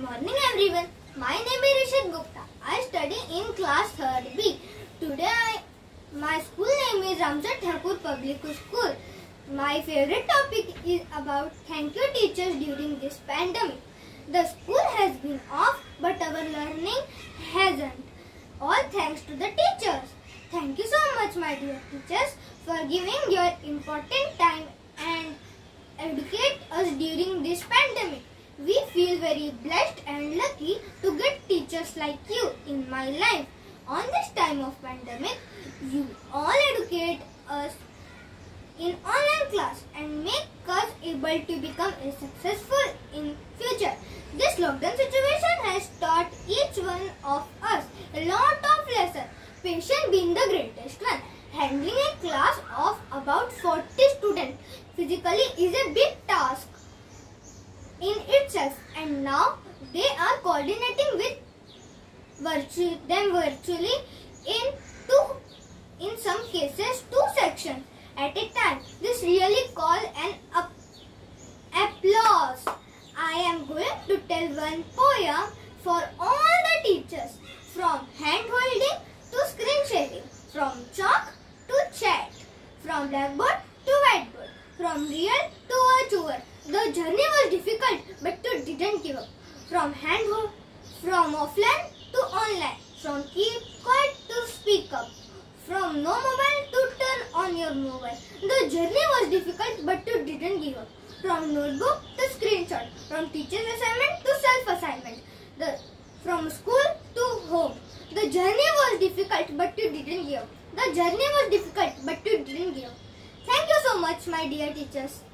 morning everyone. My name is Rishit Gupta. I study in class 3rd B. Today my school name is Ramsar Thakur Public School. My favorite topic is about thank you teachers during this pandemic. The school has been off but our learning hasn't. All thanks to the teachers. Thank you so much my dear teachers for giving your important time and educate us during this pandemic. We feel very blessed and lucky to get teachers like you in my life. On this time of pandemic, you all educate us in online class and make us able to become successful in future. This lockdown situation has taught each one of us a lot of lessons. Patience being the greatest one. Handling a class of about 40 students physically is a big task in itself, and now they are coordinating with virtually in some cases 2 sections at a time. This really calls an applause. I am going to tell one poem for all the teachers, from hand holding to screen sharing, from chalk to chat, from blackboard to whiteboard, from real to virtual. The journey was difficult, but you didn't give up. From offline to online, from keep quiet to speak up, from no mobile to turn on your mobile. The journey was difficult, but you didn't give up. From notebook to screenshot, from teacher's assignment to self-assignment, from school to home. The journey was difficult, but you didn't give up. The journey was difficult, but you didn't give up. Thank you so much, my dear teachers.